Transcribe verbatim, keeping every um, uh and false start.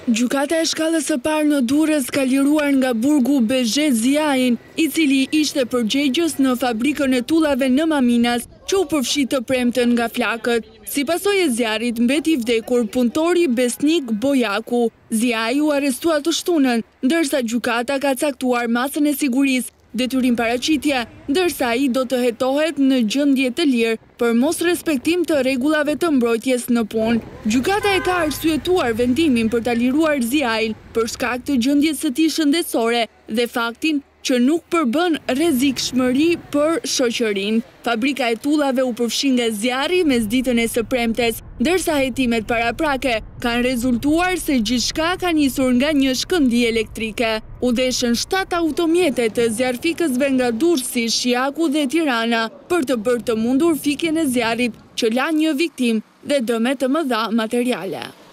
Gjykata e shkallës së parë në Durrës ka liruar nga burgu Bezhet Ziain, i cili ishte përgjegjës në fabrikën e tullave në Maminas, që u përfshi të premten nga flakët. Si pasojë e zjarrit, mbeti i vdekur punëtori Besnik Bojaku. Ziai u arrestua të shtunën, ndërsa gjykata ka caktuar masën e sigurisë, detyrim paraqitje, ndërsa ai do të hetohet në gjendje të lirë për mos respektim të rregullave të mbrojtjes në punë. Gjykata e ka arsyetuar vendimin për ta liruar Ziain për shkak të gjendjes së tij shëndetësore dhe faktin që nuk përbën rrezikshmëri për shoqërinë. Fabrika e tullave u përfshi nga zjarri mesditën e së premtes, ndërsa hetimet paraprake kanë rezultuar se gjithçka ka nisur nga një shkëndijë elektrike. U deshën shtatë automjete të zjarfikësve nga Durrësi, Shiaku dhe Tirana për të bërë të mundur fikjen e zjarrit që la një viktim dhe dëme të mëdha materiale.